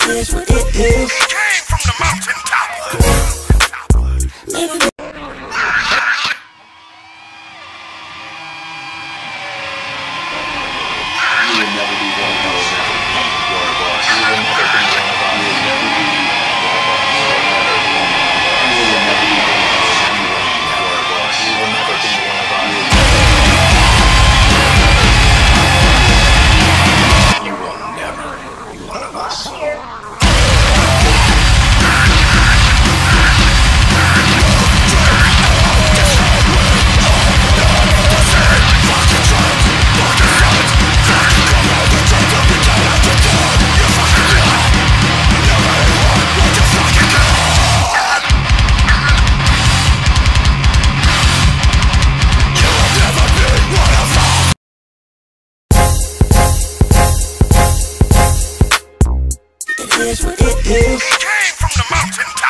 is what it is. Came from the mountaintop. Living You will never be one of us. You are a boss. You will never be one of us. You will never be is what it is. Came from the mountaintop.